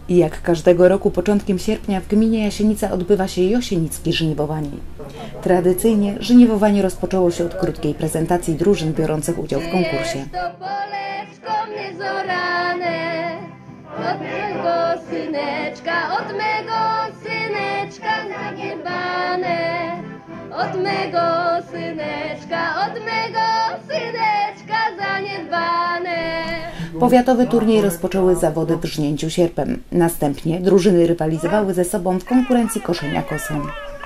I jak każdego roku początkiem sierpnia w gminie Jasienica odbywa się Josienickie żniwowanie. Tradycyjnie żniwowanie rozpoczęło się od krótkiej prezentacji drużyn biorących udział w konkursie. Od mego syneczka zaniedbane. Od mego syneczka zaniedbane. Powiatowy turniej rozpoczęły zawody w rżnięciu sierpem. Następnie drużyny rywalizowały ze sobą w konkurencji koszenia kosą.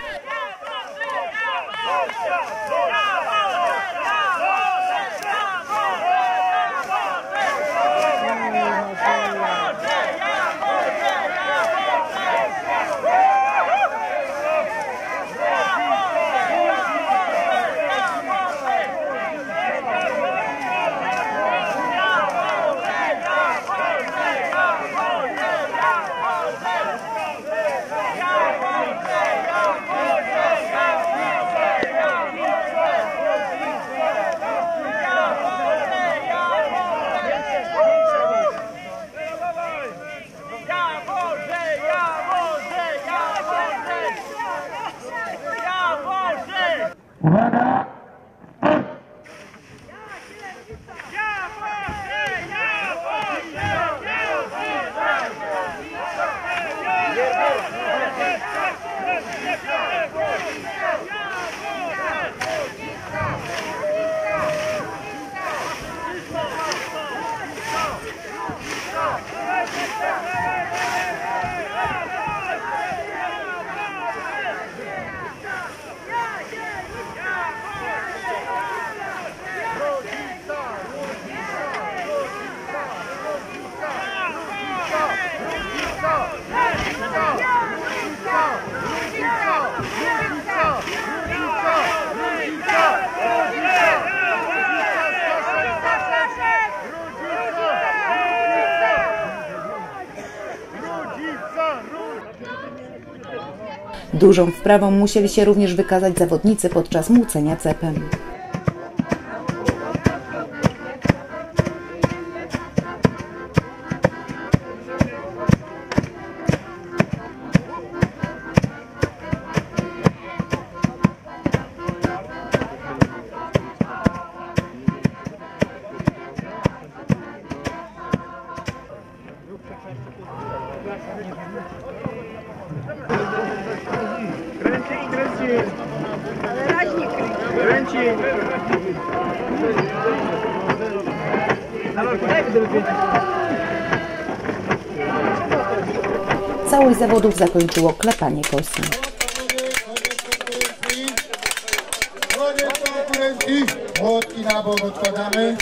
Uwaga! Dużą wprawą musieli się również wykazać zawodnicy podczas młócenia cepem. Całość zawodów zakończyło klepanie kosy. Młotki na bok odkładamy.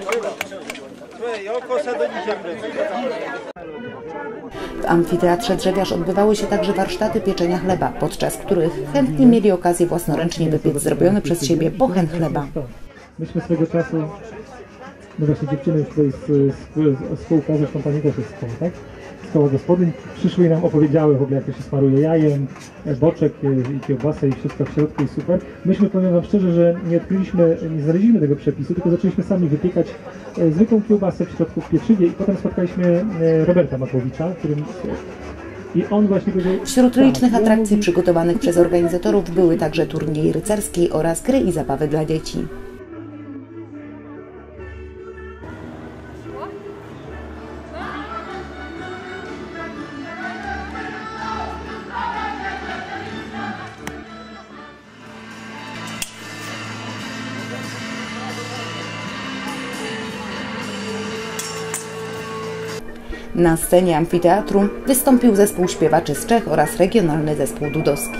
W amfiteatrze Drzewiarz odbywały się także warsztaty pieczenia chleba, podczas których chętni mieli okazję własnoręcznie wypiec zrobiony przez siebie bochen chleba. Myśmy swego czasu, no właśnie dziewczyny tutaj z kółka, zresztą pani też jest z koła, tak? Z koła gospodyń, przyszły i nam opowiedziały w ogóle, jak to się smaruje jajem, boczek i kiełbasę i wszystko w środku i super. Myśmy, powiem wam szczerze, że nie znaleźliśmy tego przepisu, tylko zaczęliśmy sami wypiekać zwykłą kiełbasę w środku w pieczywie i potem spotkaliśmy Roberta Makłowicza, którym... I on właśnie powiedział... Wśród licznych atrakcji przygotowanych przez organizatorów były także turnieje rycerskie oraz gry i zabawy dla dzieci. Na scenie amfiteatru wystąpił zespół śpiewaczy z Czech oraz regionalny zespół dudowski.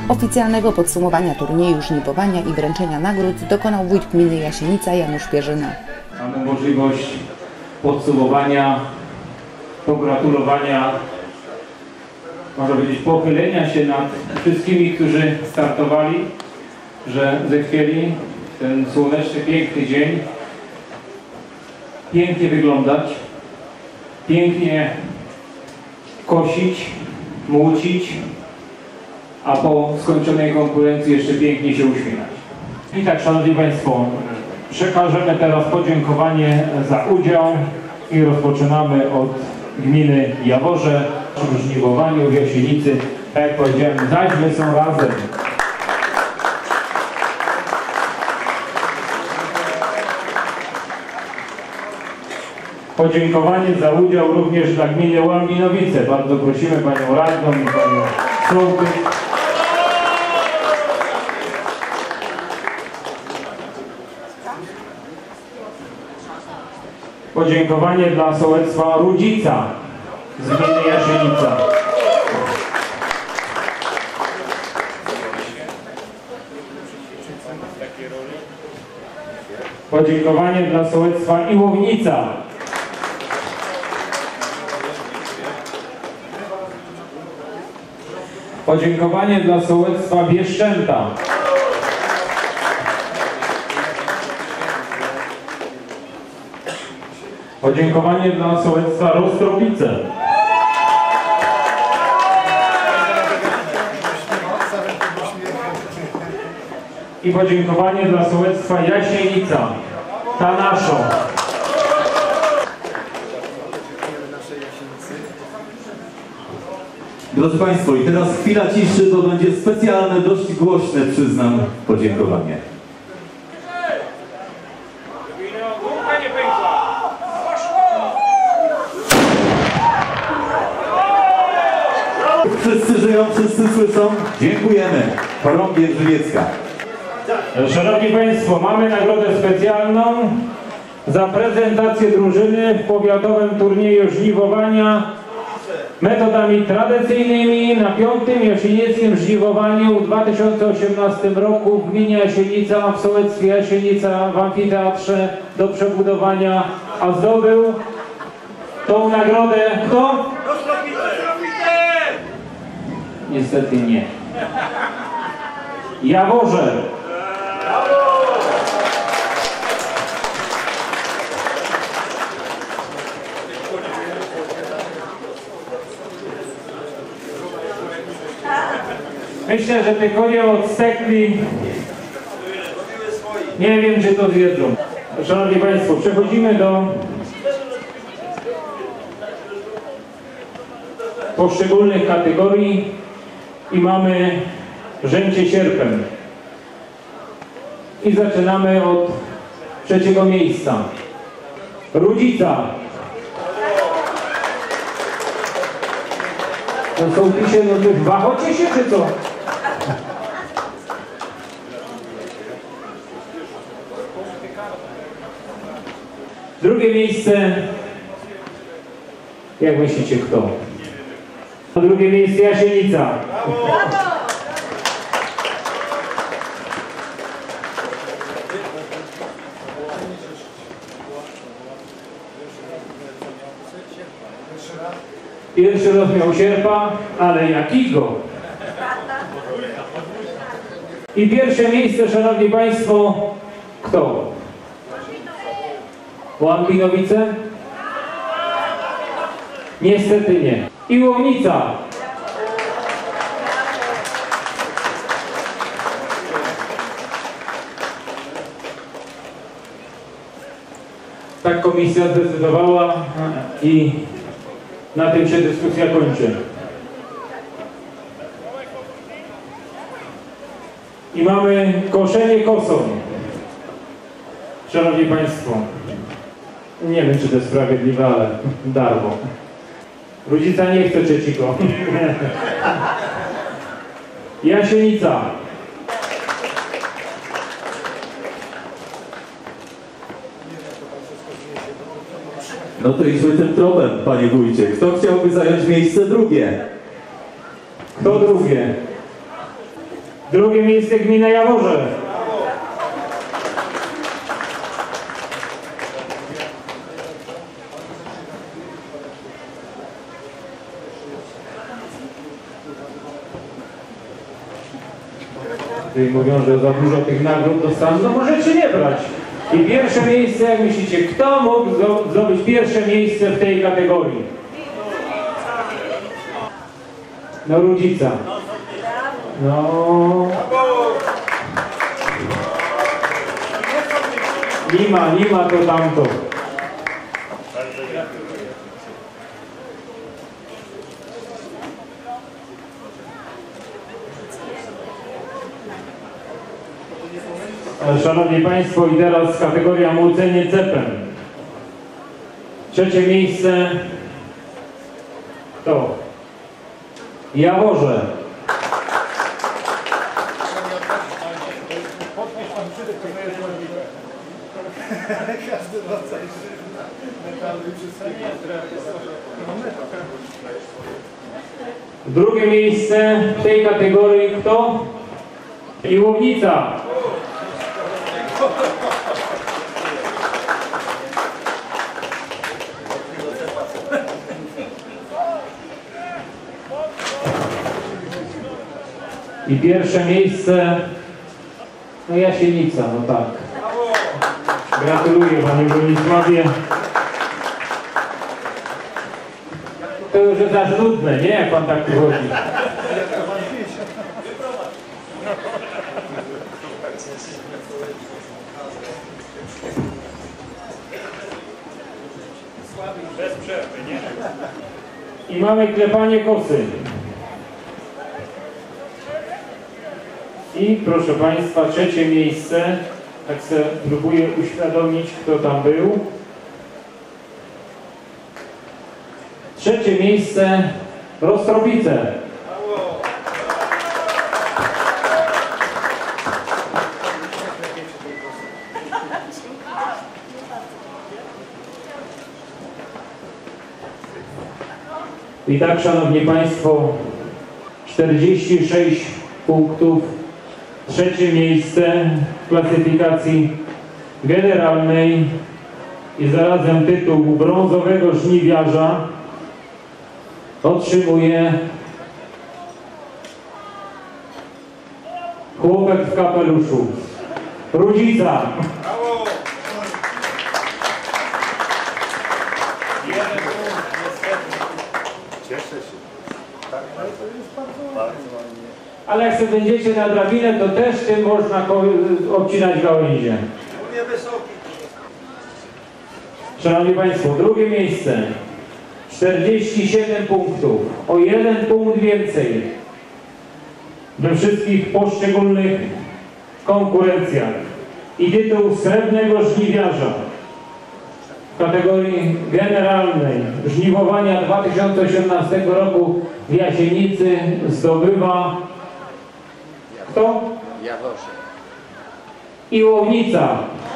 Oficjalnego podsumowania turnieju żniwowania i wręczenia nagród dokonał wójt gminy Jasienica Janusz Pierzyna. Mamy możliwość podsumowania, pogratulowania, można powiedzieć, pochylenia się nad wszystkimi, którzy startowali, że zechcieli ten słoneczny, piękny dzień pięknie wyglądać, pięknie kosić, młócić, a po skończonej konkurencji jeszcze pięknie się uśmiechać. I tak, Szanowni Państwo, przekażemy teraz podziękowanie za udział i rozpoczynamy od gminy Jaworze w żniwowaniu w Jasienicy. Tak jak powiedziałem, zaśmy są razem. Podziękowanie za udział również dla gminy Łambinowice. Bardzo prosimy Panią Radną i Panią Sołtys. Podziękowanie dla sołectwa Rudzica z gminy Jasienica. Podziękowanie dla sołectwa Iłownica. Podziękowanie dla sołectwa Bieszczęta. Podziękowanie dla sołectwa Rostropice. I podziękowanie dla sołectwa Jasienica, Tanaszo. Drodzy Państwo, i teraz chwila ciszy, to będzie specjalne, dość głośne, przyznam, podziękowanie. Wszyscy żyją, wszyscy słyszą. Dziękujemy. Chorągiew Żywiecka. Szanowni Państwo, mamy nagrodę specjalną za prezentację drużyny w powiatowym turnieju żniwowania metodami tradycyjnymi na 5. jasienieckim żniwowaniu w 2018 roku w gminie Jasienica, w sołectwie Jasienica, w amfiteatrze do przebudowania, a zdobył tą nagrodę kto? Niestety nie. Jaworze. Myślę, że te konie odstekli. Nie wiem, czy to zjedzą. Szanowni Państwo, przechodzimy do poszczególnych kategorii i mamy rzęcie sierpem. I zaczynamy od 3. miejsca. Rudzica. To są pisie, no to wachocie się, czy co? Drugie miejsce. Jak myślicie, kto? Drugie miejsce Jasienica. Pierwszy raz miał sierpa, ale jakiego? I pierwsze miejsce, Szanowni Państwo, kto? Łambinowice? Niestety nie. Iłownica. Tak komisja zdecydowała i na tym się dyskusja kończy. I mamy koszenie kosą. Szanowni Państwo, nie wiem, czy to jest sprawiedliwe, ale darmo. Rudzica nie chce trzeciego. Jasienica. No to idźmy tym tropem, Panie Wójcie. Kto chciałby zająć miejsce drugie? Kto drugie? Drugie miejsce gmina Jaworze. Tutaj mówią, że za dużo tych nagród dostaną, no możecie nie brać. I pierwsze miejsce, jak myślicie, kto mógł zdobyć pierwsze miejsce w tej kategorii? No Rudzica. No. Nie ma to tamto. Szanowni Państwo, i teraz kategoria młócenie cepem. Trzecie miejsce to Jaworze. Drugie miejsce w tej kategorii kto? Iłownica. I pierwsze miejsce, no Jasienica, no tak. Gratuluję Panie Bronisławie. To już jest aż nudne, nie? Jak Pan tak tu chodzi. Bez przerwy, nie? I mamy klepanie kosy. I proszę Państwa, trzecie miejsce, tak sobie próbuję uświadomić, kto tam był. Trzecie miejsce, Rostropice. I tak, Szanowni Państwo, 46 punktów. Trzecie miejsce w klasyfikacji generalnej i zarazem tytuł brązowego żniwiarza otrzymuje chłopak w kapeluszu. Rudzica. Cieszę się. Tak, to jest bardzo ładnie. Ale jak sobie będziecie na drabinę, to też tym można obcinać gałęzie. Szanowni Państwo, drugie miejsce. 47 punktów. O 1 punkt więcej we wszystkich poszczególnych konkurencjach. I tytuł srebrnego żniwiarza w kategorii generalnej żniwowania 2018 roku w Jasienicy zdobywa kto? Jaworze. Iłownica.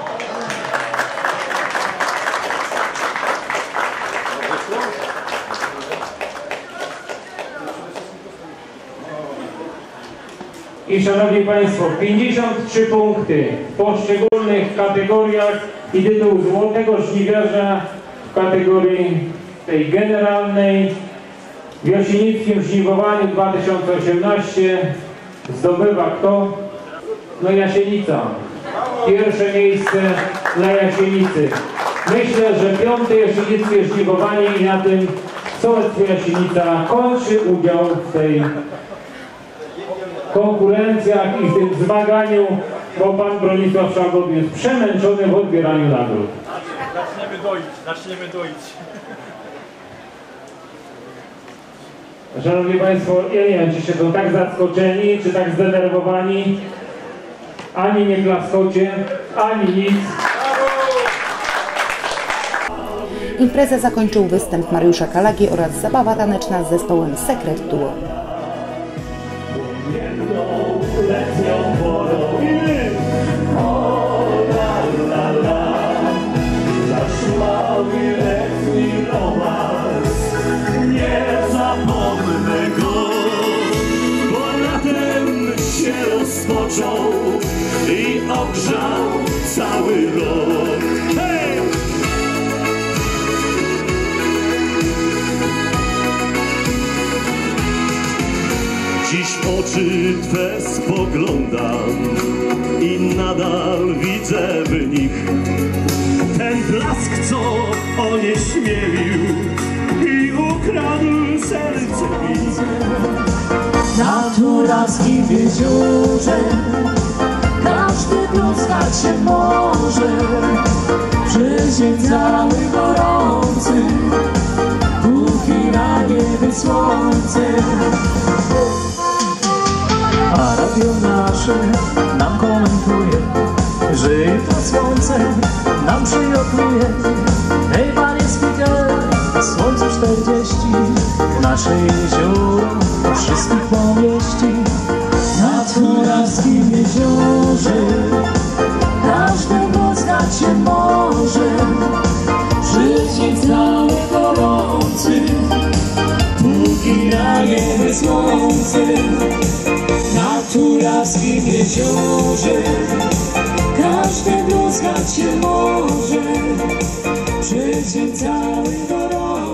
I Szanowni Państwo, 53 punkty w poszczególnych kategoriach i tytuł złotego żniwiarza w kategorii tej generalnej w Jasienickim żniwowaniu 2018 zdobywa kto? No Jasienica. Pierwsze miejsce dla Jasienicy. Myślę, że 5. jasienickie żniwowanie i na tym Sołectwo Jasienica kończy udział w tej konkurencjach i w tym zmaganiu, bo Pan Bronisław Szabot jest przemęczony w odbieraniu nagród. Zaczniemy doić. Szanowni Państwo, ja nie wiem, czy się są tak zaskoczeni, czy tak zdenerwowani. Ani nie klaskocie, ani nic. Imprezę zakończył występ Mariusza Kalagi oraz zabawa taneczna z zespołem Sekret Duo. Nie zapomnę go, bo latem się cały rok. Hej! Dziś w oczy Twe spoglądam i nadal widzę w nich ten blask, co onieśmielił i ukradł serce mi. Na tureckim jeziorze każdy pluskać się może, przyzień cały gorący, póki na niebie słońce. A radio nasze nam komentuje, że jutro słońce nam przylatuje. Hej, panie speaker, słońce 40, nasze jezioro wszystkich pomieści. Na tureckim jeziorze każdy pluskać się może, przyzień cały gorący, póki na niebie słońce. Na tureckim jeziorze każdy pluskać się może, przyzień cały gorący.